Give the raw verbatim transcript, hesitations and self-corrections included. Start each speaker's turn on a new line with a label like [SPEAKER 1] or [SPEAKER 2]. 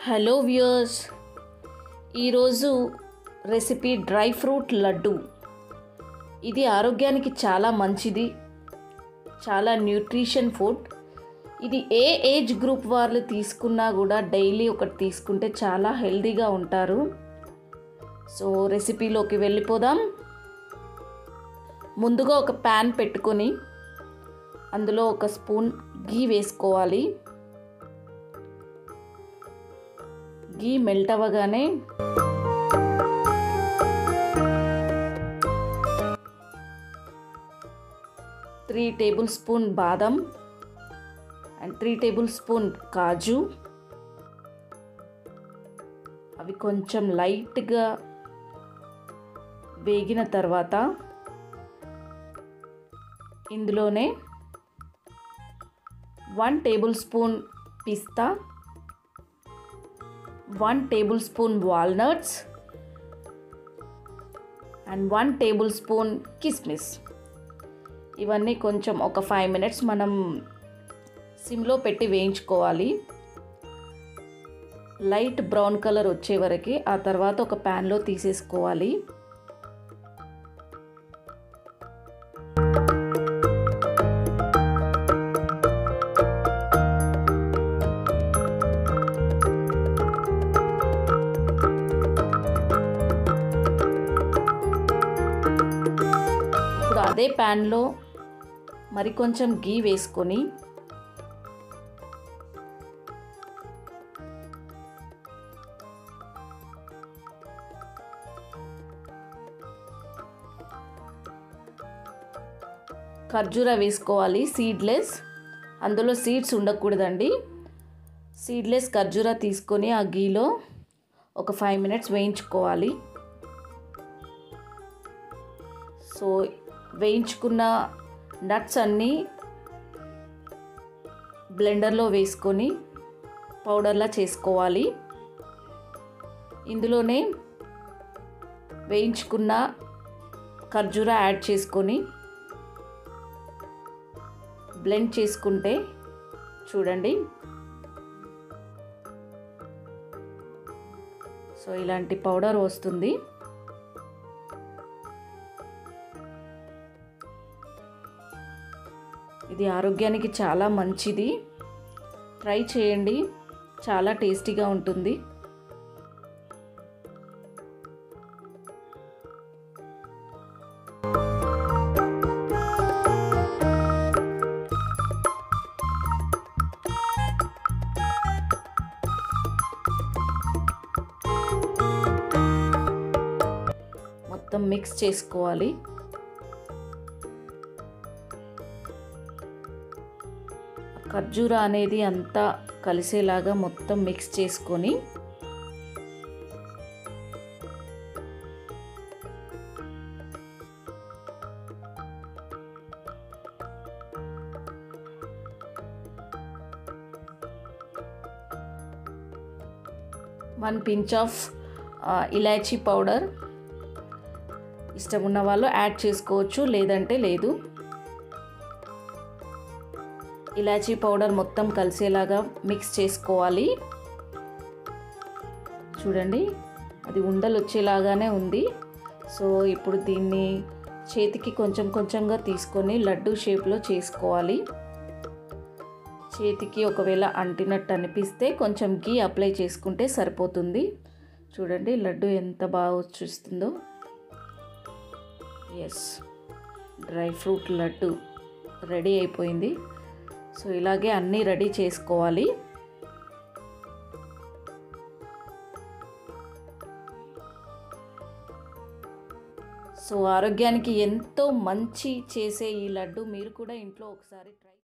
[SPEAKER 1] Hello viewers, ఈరోజు recipe dry fruit laddu. ఇది ఆరోగ్యానికి చాలా మంచిది, చాలా న్యూట్రిషన్ ఫుడ్. ఇది ఏ ఏజ్ గ్రూప్ వాళ్ళు తీసుకున్నా కూడా డైలీ ఒకటి తీసుకుంటే చాలా హెల్తీగా ఉంటారు. సో రెసిపీలోకి వెళ్ళిపోదాం. ముందుగా ఒక ప్యాన్ పెట్టుకొని అందులో ఒక స్పూన్ గీ వేసుకోవాలి. గీ మెల్ట్ అవ్వగానే త్రీ టేబుల్ స్పూన్ బాదం అండ్ త్రీ టేబుల్ స్పూన్ కాజు, అవి కొంచెం లైట్గా వేగిన తర్వాత ఇందులోనే వన్ టేబుల్ స్పూన్ పిస్తా, one tablespoon walnuts and one tablespoon కిస్మిస్. ఇవన్నీ కొంచెం ఒక ఫైవ్ మినిట్స్ మనం సిమ్లో పెట్టి వేయించుకోవాలి. లైట్ బ్రౌన్ కలర్ వచ్చే వరకు, ఆ తర్వాత ఒక ప్యాన్లో తీసేసుకోవాలి. అదే ప్యాన్లో మరి కొంచెం గీ వేసుకొని ఖర్జూరా వేసుకోవాలి, సీడ్లెస్. అందులో సీడ్స్ ఉండకూడదండి. సీడ్లెస్ ఖర్జూరా తీసుకొని ఆ గీలో ఒక ఫైవ్ మినిట్స్ వేయించుకోవాలి. సో వేయించుకున్న నట్స్ అన్నీ బ్లెండర్లో వేసుకొని పౌడర్లా చేసుకోవాలి. ఇందులోనే వేయించుకున్న ఖర్జూరా యాడ్ చేసుకొని బ్లెండ్ చేసుకుంటే చూడండి, సో ఇలాంటి పౌడర్ వస్తుంది. ఇది ఆరోగ్యానికి చాలా మంచిది, ట్రై చేయండి, చాలా టేస్టీగా ఉంటుంది. మొత్తం మిక్స్ చేసుకోవాలి. ఖర్జూరా అనేది అంతా కలిసేలాగా మొత్తం మిక్స్ చేసుకొని వన్ పించ్ ఆఫ్ ఇలాచీ పౌడర్, ఇష్టం ఉన్న వాళ్ళు యాడ్ చేసుకోవచ్చు, లేదంటే లేదు. ఇలాచీ పౌడర్ మొత్తం కలిసేలాగా మిక్స్ చేసుకోవాలి. చూడండి, అది ఉండలు వచ్చేలాగానే ఉంది. సో ఇప్పుడు దీన్ని చేతికి కొంచెం కొంచెంగా తీసుకొని లడ్డు షేప్లో చేసుకోవాలి. చేతికి ఒకవేళ అంటినట్టు అనిపిస్తే కొంచెం గీ అప్లై చేసుకుంటే సరిపోతుంది. చూడండి లడ్డు ఎంత బాగా వచ్చేస్తుందో. Yes, dry fruit laddu ready అయిపోయింది. సో ఇలాగే అన్నీ రెడీ చేసుకోవాలి. సో ఆరోగ్యానికి ఎంతో మంచి చేసే ఈ లడ్డు మీరు కూడా ఇంట్లో ఒకసారి ట్రై